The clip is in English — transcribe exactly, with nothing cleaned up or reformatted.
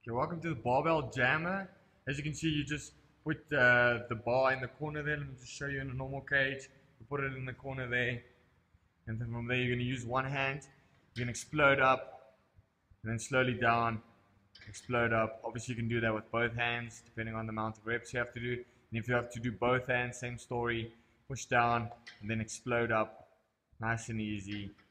Okay, welcome to the Barbell Jammer. As you can see, you just put uh, the bar in the corner there. Let me just show you in a normal cage. You put it in the corner there, and then from there you're going to use one hand. You're going to explode up, and then slowly down, explode up. Obviously you can do that with both hands, depending on the amount of reps you have to do. And if you have to do both hands, same story. Push down, and then explode up. Nice and easy.